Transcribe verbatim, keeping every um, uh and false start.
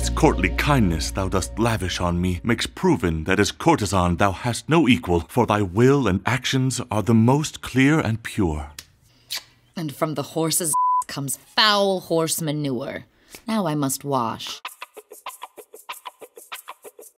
Besides, courtly kindness thou dost lavish on me makes proven that as courtesan thou hast no equal, for thy will and actions are the most clear and pure. And from the horse's comes foul horse manure. Now I must wash.